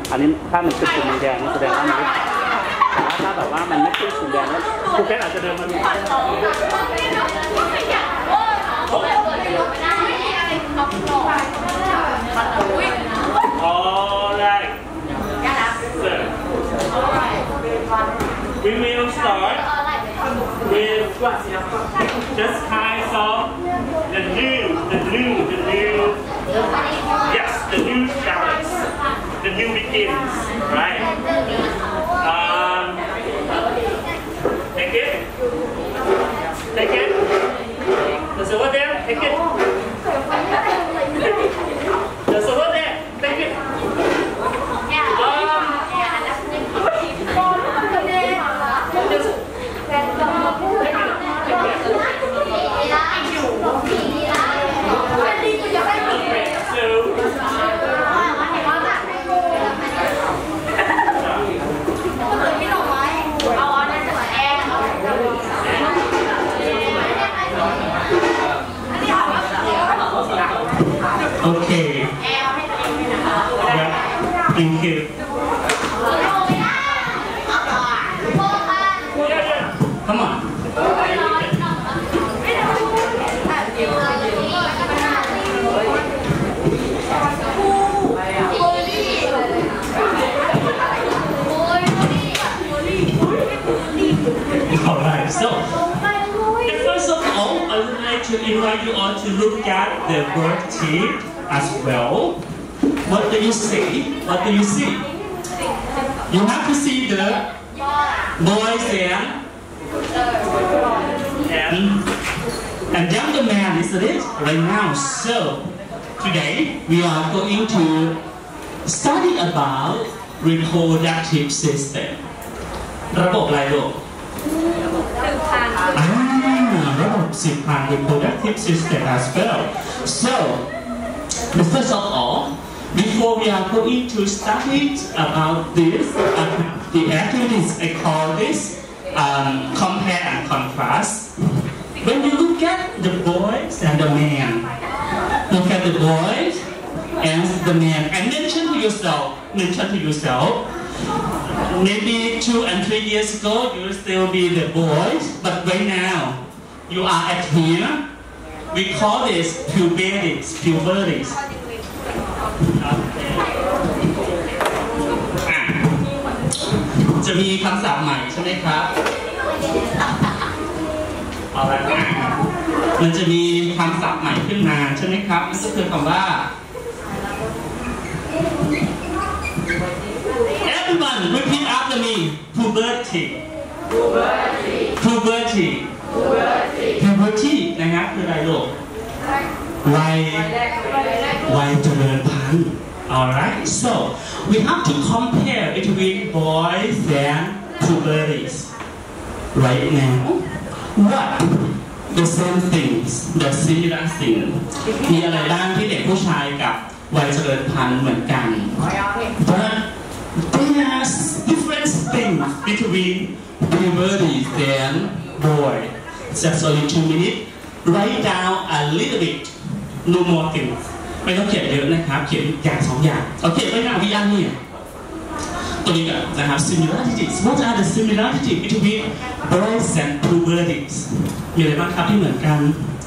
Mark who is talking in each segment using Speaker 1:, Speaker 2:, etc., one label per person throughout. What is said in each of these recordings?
Speaker 1: อันนี้ถ้ามันขึ้นสีแดงนี่แสดงว่ามันไม่แต่ถ้าแบบว่ามันไม่ขึ้นสีแดงแล้วครูแค่อาจจะเดินมาดูAlright. We will start with just kinds of the new, yes, the new starts, the new begins, right? Take it. There's over there. Take it. There's over there. Take it. Okay. Yeah. Thank you. Come on. Alright, so first of all, I would like to invite you all to look at the worksheet as well. What do you see? What do you see? You have to see the boys and younger man, isn't it? Right now. So today we are going to study about reproductive system. ระบบอะไรลูกระบบสืบพันธุ์ reproductive system as well. So first of all, before we are going to study about this, the activities I call this compare and contrast. When you look at the boys and the man, look at the boys and the man, and mention to yourself, maybe 2 and 3 years ago you will still be the boys, but right now you are at here. We call this puberty. จะมีคำศัพท์ใหม่ใช่ไหมครับเอาละมันจะมีคำศัพท์ใหม่ขึ้นมาใช่ไหมครับนั่นก็คือคำว่า Everyone repeat after me. Puberty นะครับคืออะไรลูกวัยเจริญพันธุ์ Alright, so we have to compare between boys and puberties. Right now, what the same things, the similar thing มีอะไรบ้างที่เด็กผู้ชายกับวัยเจริญพันธุ์เหมือนกัน But there's different things between puberties and boys. Just only 2 minutes. Write down a little bit. No more things. ไม่ต้องเขียนเยอะนะครับเขียนอย่าง2 อย่างโอเคไว้หน้าวิญญาณเนี่ยตัวนี้ก่อนนะครับ similarities. What are the similarities between boys and puberties? มีอะไรบ้างครับที่เหมือนกัน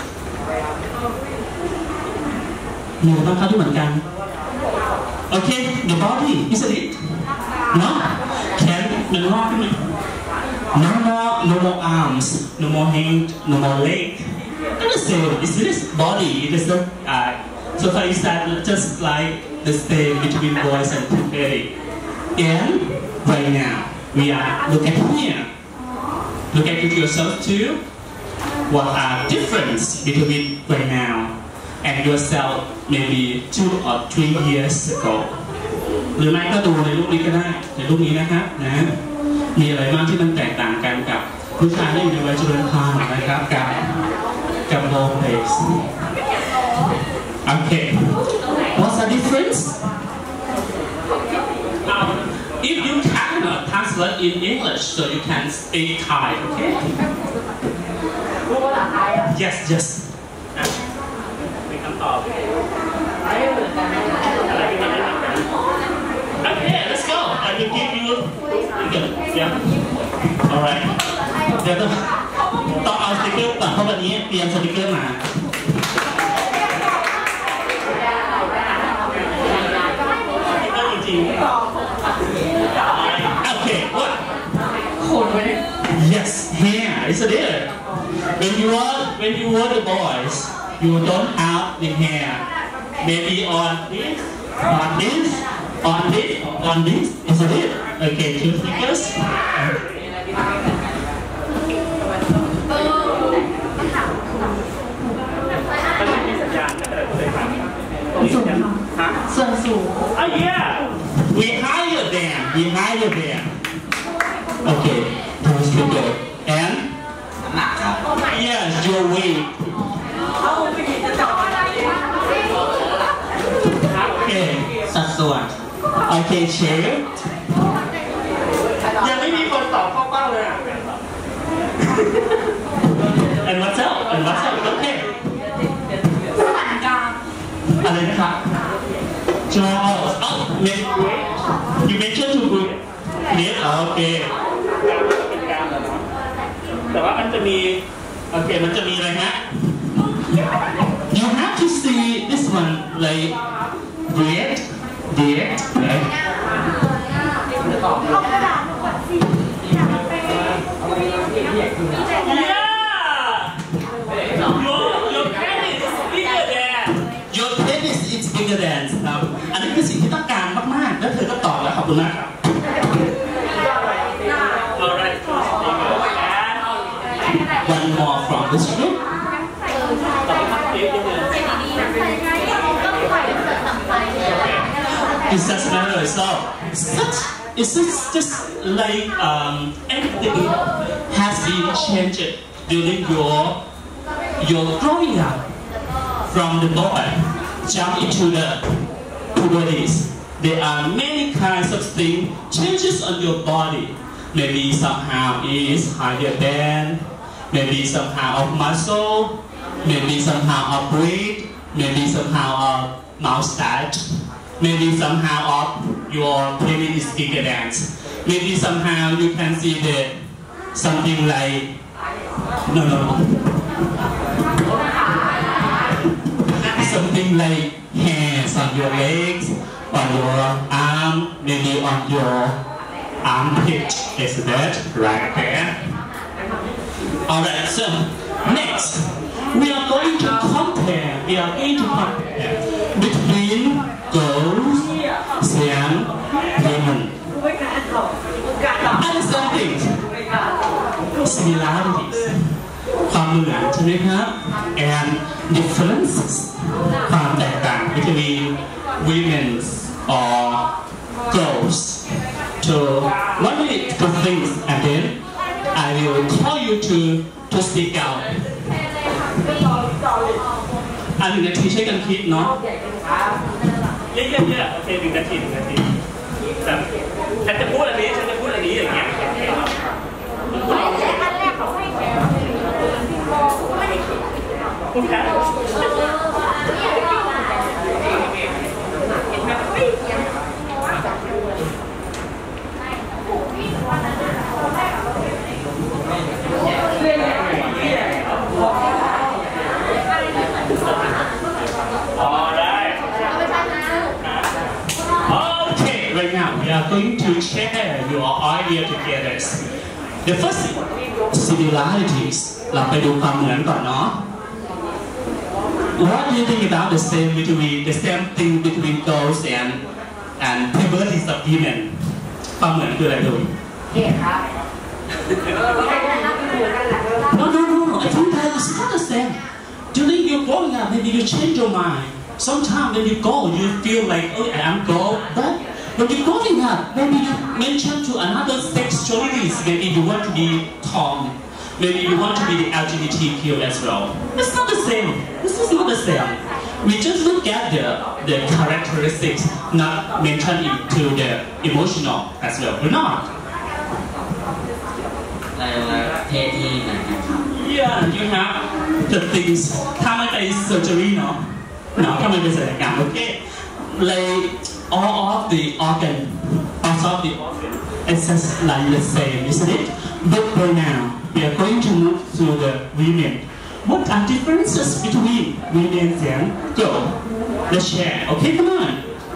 Speaker 1: โอเค the body isn't it? No? แขนมันงอกขึ้นไหม No more arms, no more hand, no more leg. Understand? Is this body? It is not. So far is that just like the same between boys and puberty. And right now we are look at here. Look at yourself too. What are difference between right now and yourself maybe 2 or 3 years ago? หรือไม่ก็ดูในรูปนี้ก็ได้ในรูปนี้นะครับนะมีอะไรบ้างที่มันแตกต่างกันกับผู้ชายที่อยู่ในวัยเจริญพันธุ์นะครับกับโลเพส Okay, what's the difference? If you cannot translate in English, so you can speak Thai, okay? Yes. มีคำตอบอะไรที่มันไม่เหมือนกัน Okay. Yeah. Alright. เดี๋ยวต้องเอาสติ๊กเกอร์ก่อนเพราะวันนี้เตรียมสติ๊กเกอร์มาจริงๆ Okay, what? Yes, hair, isn't it? When you are the boys, you don't have the hair. Maybe on this, isn't it? Okay, 2 fingers. Oh yeah, we hire them. Okay, those people and yes, your weight. Okay,
Speaker 2: สัดส่วน
Speaker 1: okay, share. ยังไม่มีคนตอบเข้าเป้าเลยอ่ะ And what's up? Okay. อะไรนะครับ Charles. Oh, you mentioned to good. Yes, okay. แต่ว่ามันจะมีโอเคมันจะมีอะไรฮะ You have to see this one like red, right? Your penis is bigger than ครับอันนี้คือสิ่งที่ต้องการมากๆแล้วเธอก็ตอบแล้วขอบคุณมากครับ One more from this group. It's just matter so it's just like everything has been changed during your growing up from the boy jump into the puberties. There are many kinds of things changes on your body. Maybe somehow is higher than, maybe somehow of muscle, maybe somehow of weight, maybe somehow of mustache, maybe somehow of your penis is bigger than. Maybe somehow you can see that something like no. Something like hairs on your legs, on your arm, maybe on your armpit. Is that right there? Alright, so next we are going to compare between girls and women. Understanding similarities ความเหมือนใช่ไหมครับ and differences ความแตกต่าง between women or girls. So one minute to think and then I will call you to speak out. 1 นาทีใช้กันคิดเนาะเยอะๆโอเค1 นาทีฉันจะพูดอันนี้อย่างเงี้ยคุณคะRight now, we are going to share your idea together. The first similarities เราไปดูความเหมือนก่อนเนาะ What do you think about the same thing between girls and puberties of women? ความเหมือนคืออะไรดูNo. I think that is not the same. During your growing up, maybe you change your mind. Sometimes when you go, you feel like, oh, I'm girl, but when you're growing up, maybe you mention to another sexualities. Maybe you want to be Tom. Maybe you want to be the LGBTQ as well. It's not the same. This is not the same. We just look at the characteristics, not mention into the emotional as well. We're not. Yeah, you have the things. ถ้าไม่ไป surgery เนาะถ้าไม่ไปศัลยกรรม okay. Like all of the organ, it's just like the same, isn't it? But for now, we are going to move to the women. What are differences between women and girls? Let's share. Okay, come on.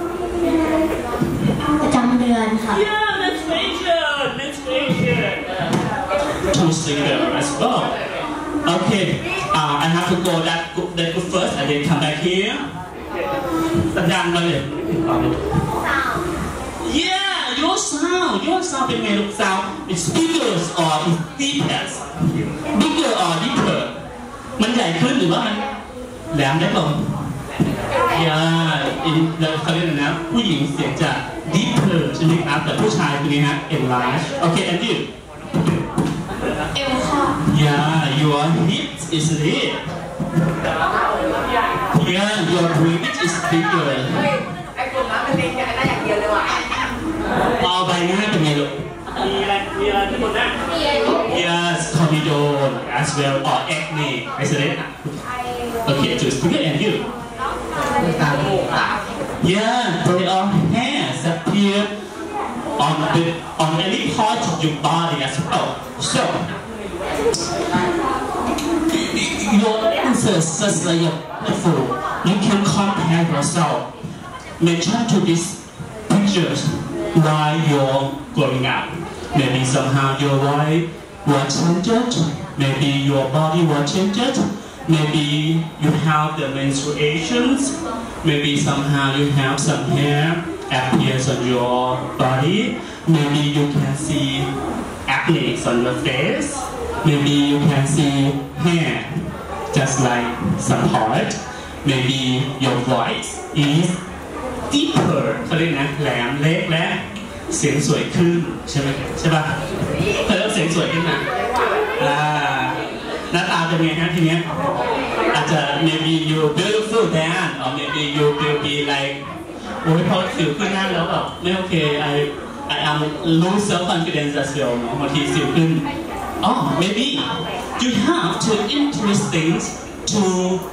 Speaker 2: ประจำเดือนค่ะ
Speaker 1: Yeah, menstruation. To single as well. Okay, I have to go that go first and then come back here. สัญญาณมาเลย Yeah, your sound เป็นไงลูก sound it's bigger or it's deeper bigger or deeper มันใหญ่ขึ้นหรือว่ามันแหลมได้ลง Yeah เขาเรียกนะผู้หญิงเสียงจะ deeper ใช่ไหมครับแต่ผู้ชายเป็นไงฮะ enlarge Okay and you
Speaker 2: เอวค่ะ
Speaker 1: Yeah your hips is it Yeah your breast is bigger
Speaker 3: ไอ้กลุ่มนั้นเป็นลิงอย่างนั้นอย่างเดียวเลยว่ะ
Speaker 1: เอาใบหน้าเป็นไงลูกมีอะไรที่บนหน้า Yes tornado as well or acne isn't it Okay just bigger and you Yeah they all hairs appear on any part of your body as well so your answers just like before you can compare yourself mention to these pictures while you're growing up maybe somehow your life will change maybe your body will change maybe you have the menstruations maybe somehow you have some hair appears on your body maybe you can see acne on your face maybe you can see hair just like some part maybe your voice is deeper เขาเรียกนะแหลมเล็กและเสียงสวยขึ้นใช่ไหมใช่ป่ะเขาเรียกเสียงสวยขึ้นนะหน้าตาเป็นไงฮะทีเนี้ยอาจจะ maybe you beautiful then or maybe you will be like โอ้ยพอสิวขึ้นหน้าแล้วแบบไม่โอเค I am lose self confidence as well เนาะบางทีสิวขึ้นmaybe you have to introduce things to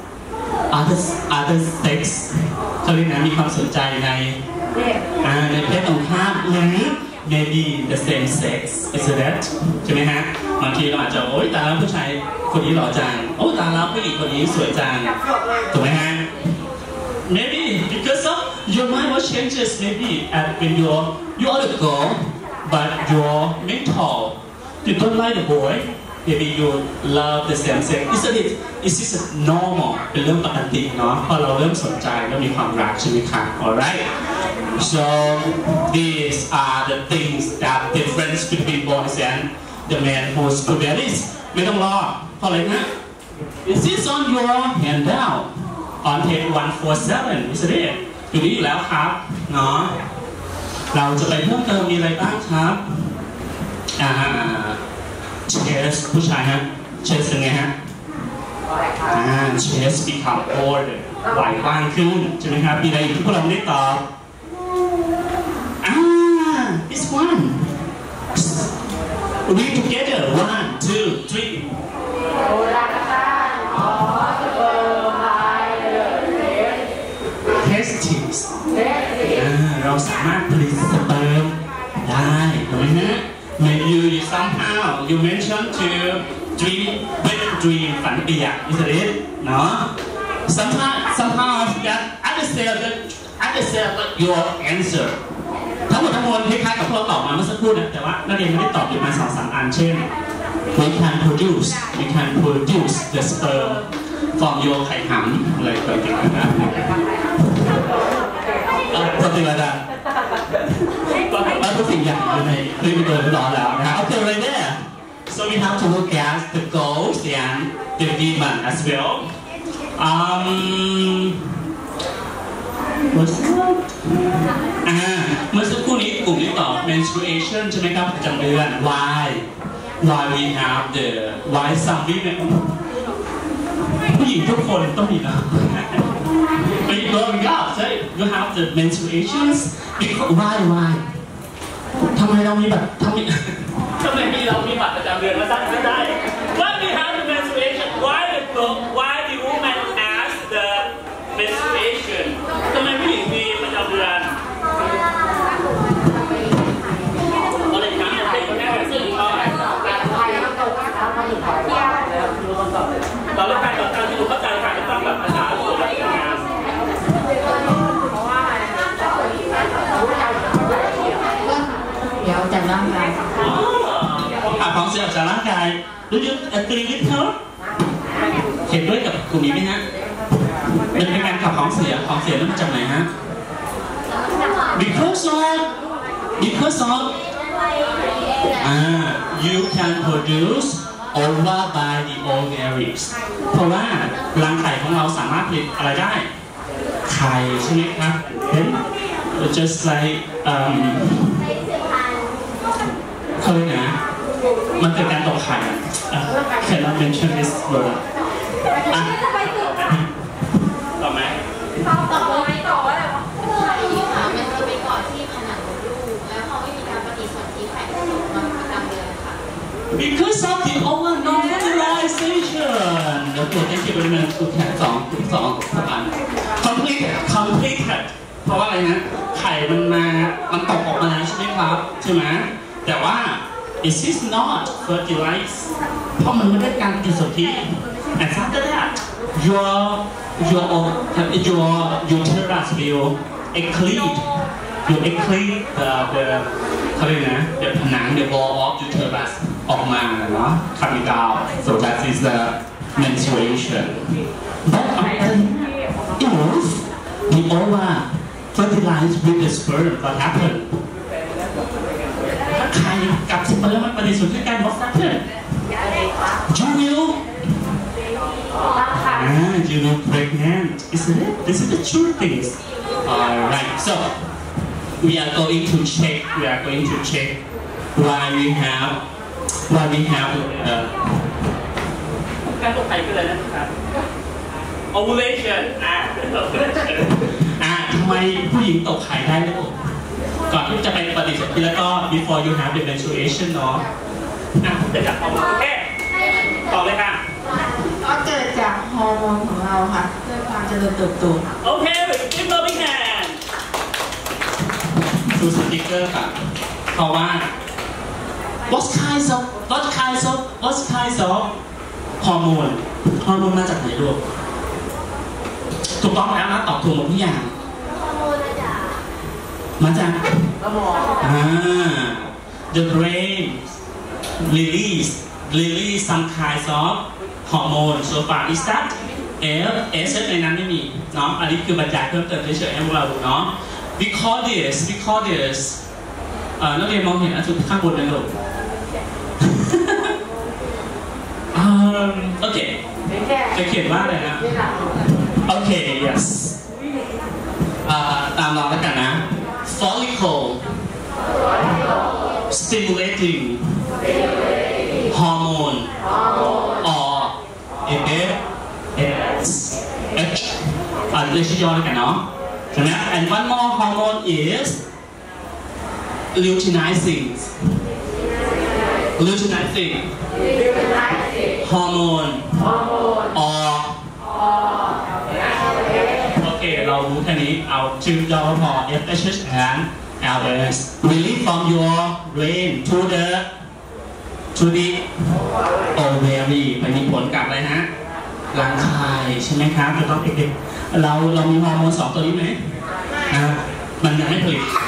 Speaker 1: other sex เขาเรียกนะมีความสนใจในเพศตรงข้ามหรือ maybe the same sex is that ใช่ไหมฮะบางทีเราอาจจะโอ๊ยตาแล้วผู้ชายคนนี้หล่อจังโอ้ตาแล้วผู้หญิงคนนี้สวยจังถูกไหมฮะ maybe because of your mind will changes maybe when you are the girl but your mental you don't like the boy maybe you love the same sex is this normal เป็นเรื่องปกติเนาะพอเราเริ่มสนใจแล้วมีความรักใช่ไหมคะ alright so these are the things that difference between boys and the man who's puberties ไม่ต้องรอเพราะอะไรนะ is this on your handout on page 147 isn't it อยู่นี่อยู่แล้วครับเนาะเราจะไปเพิ่มเติมมีอะไรบ้างครับchest ผู้ชายฮะ chest เป็นไงฮะchest become broader ไหล่กว้างขึ้นใช่ไหมครับมีอะไรอีกที่พวกเราไม่ได้ตอบthis one read together 1 2 3 testes เราสามารถผลิตสเปิร์มได้ถูกไหมฮะMaybe you somehow you mentioned to dream wet dream ฝันเปียก isn't it เนาะ somehow that understand your answer ทั้งหมดทั้งมวลคล้ายๆกับพวกเราตอบมาเมื่อสักครู่นะแต่ว่านักเรียนไม่ได้ตอบอยู่มา2-3 อันเช่น we can produce the sperm from your ไข่หำอะไรต่างๆนะsomething like thatแล้วทุกสิ่งอย่างอยู่ในคลิปวิดีโอที่รอแล้วนะครับโอเคเลยเนี่ย so we have to look at the goals and the women as wellเมื่อสักครู่นี้กลุ่มที่ตอบ menstruation ใช่ไหมครับประจำเดือน why we have the why some women ผู้หญิงทุกคนต้องมีนะWhen you growing up, say you have the menstruations. Because why? ทำไมเรามีบัตรเรามีบัตรประจำเดือนมาตั้งไม่ได้ Why we have the menstruation? Why the woman has the menstruation? ทำไมผู้หญิงมีประจำเดือน
Speaker 3: ร่างกาย
Speaker 1: ขับของเสียออกจากร่างกายดูยูagree with her เห็นด้วยกับกลุ่มนี้ไหมฮะมันเป็นการขับของเสียนั้นมาจากไหนฮะ because of you can produce ova by the ovaries เพราะว่ารังไข่ของเราสามารถผลิตอะไรได้ไข่ใช่ไหมครับ then just like เขาเรียกนะมันเกิดการตกไข่ cannot mention this word ต่อไหม
Speaker 2: ต่ออะไรวะไข่ค่ะมันจะไปเกาะที่ผนังมดลูกแล้วพอไม่มีการปฏิสนธิไข่จะตกมาประจำเดือนค่ะ
Speaker 1: because of the over non-fertilization โอเค thank you very much คุณแขกสองประมาณ completed เพราะว่าอะไรนะไข่มันตกออกมาใช่ไหมครับใช่ไหมแต่ว่า it is not fertilized เพราะมันไม่ได้การปฏิสนธิ and after that your uterus will eclipse the เขาเรียกนะ the ผนัง the wall of uterus ออกมาเนาะ coming out so that is the menstruation but if the ova fertilize with the sperm what happen ถ้าไข่กับสเปิร์มมันปฏิสนธิกัน what happen you will pregnant isn't it this is the true things alright so we are going to check why we have การตกไข่คืออะไรนะครับ ovulation ทำไมผู้หญิงตกไข่ได้ลูกก่อนที่จะไปปฏิสนธิแล้วก็ before you have the menstruation เนาะจะจับฮอร์โมนโอเคต่อเลยค่ะ
Speaker 3: ก็เกิดจากฮอร์โมนของเราค่ะเพื่อความเจริญเติบโต
Speaker 1: โอเคกินโรบิงแฮนดูสติ๊กเกอร์ค่ะเพราะว่า what kinds of ฮอร์โมนมาจากไหนลูกถูกต้องแล้วนะตอบถูกหมดทุกอย่างมาจาก
Speaker 3: สมอง
Speaker 1: the brain release some kinds of hormone so far is that S ในนั้นไม่มีเนาะอันนี้คือบรรยายเพิ่มเติมเฉยๆให้พวกเราดูเนาะ we call this นักเรียนมองเห็นอันสุดข้างบนเลยลูกโอเคจะเขียนว่าอะไรนะโอเค yes ตามเราแล้วกันนะ follicle stimulating hormone or H เรียกชื่อย่อแล้วกันเนาะใช่ไหม and one more hormone is luteinizing hormone or โอเคเรารู้แค่นี้เอาชื่อย่อพอ FSH and LS release from your brain to the ovary ไปมีผลกับอะไรฮะรังไข่ใช่ไหมครับจะต้องเด็กๆเรามีฮอร์โมน2ตัวนี้ไหมมันยังไม่ผลิต